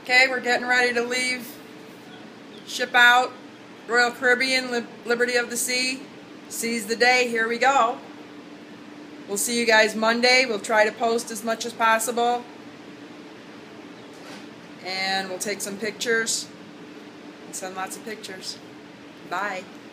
Okay, we're getting ready to leave, ship out, Royal Caribbean, Liberty of the Sea, seize the day, here we go. We'll see you guys Monday. We'll try to post as much as possible. And we'll take some pictures and send lots of pictures. Bye.